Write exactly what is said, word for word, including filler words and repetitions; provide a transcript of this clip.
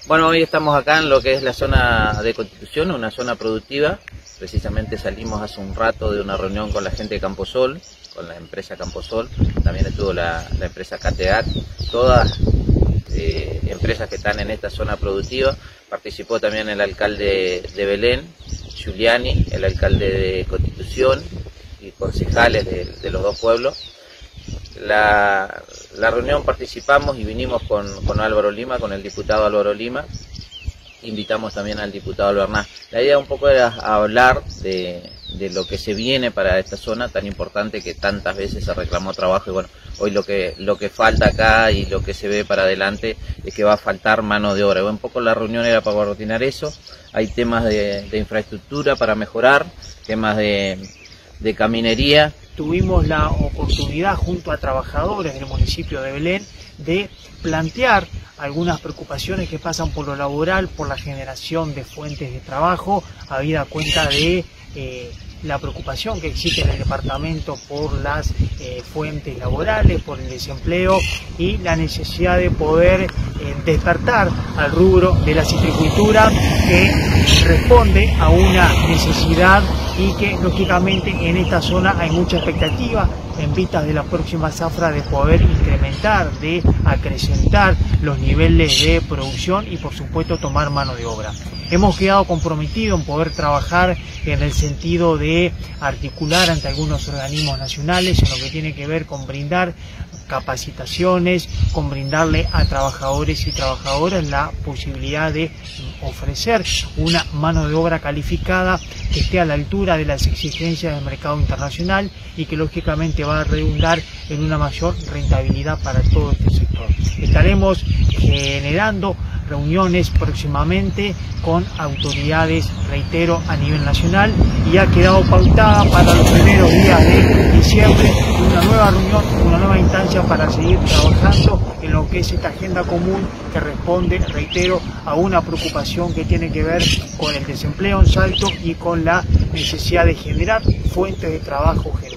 Bueno, hoy estamos acá en lo que es la zona de Constitución, una zona productiva. Precisamente salimos hace un rato de una reunión con la gente de Camposol, con la empresa Camposol, también estuvo la, la empresa Cateac, todas eh, empresas que están en esta zona productiva. Participó también el alcalde de Belén, Giuliani, el alcalde de Constitución y concejales de, de los dos pueblos. La, la reunión participamos y vinimos con, con Álvaro Lima, con el diputado Álvaro Lima. Invitamos también al diputado Albernaz. La idea un poco era hablar de, de lo que se viene para esta zona tan importante que tantas veces se reclamó trabajo, y bueno, hoy lo que, lo que falta acá y lo que se ve para adelante es que va a faltar mano de obra. Un poco la reunión era para coordinar eso. Hay temas de, de infraestructura para mejorar, temas de, de caminería. Tuvimos la oportunidad junto a trabajadores del municipio de Belén de plantear algunas preocupaciones que pasan por lo laboral, por la generación de fuentes de trabajo, habida cuenta de eh, la preocupación que existe en el departamento por las eh, fuentes laborales, por el desempleo y la necesidad de poder eh, despertar al rubro de la citricultura, que responde a una necesidad y que lógicamente en esta zona hay mucha expectativa en vistas de la próxima zafra de poder incrementar, de acrecentar los niveles de producción y por supuesto tomar mano de obra. Hemos quedado comprometidos en poder trabajar en el sentido de articular ante algunos organismos nacionales en lo que tiene que ver con brindar capacitaciones, con brindarle a trabajadores y trabajadoras la posibilidad de ofrecer una mano de obra calificada que esté a la altura de las exigencias del mercado internacional y que lógicamente va a redundar en una mayor rentabilidad para todo este sector. Estaremos generando reuniones próximamente con autoridades, reitero, a nivel nacional, y ha quedado pautada para los primeros días de diciembre una nueva reunión, una nueva instancia para seguir trabajando en lo que es esta agenda común que responde, reitero, a una preocupación que tiene que ver con el desempleo en Salto y con la necesidad de generar fuentes de trabajo.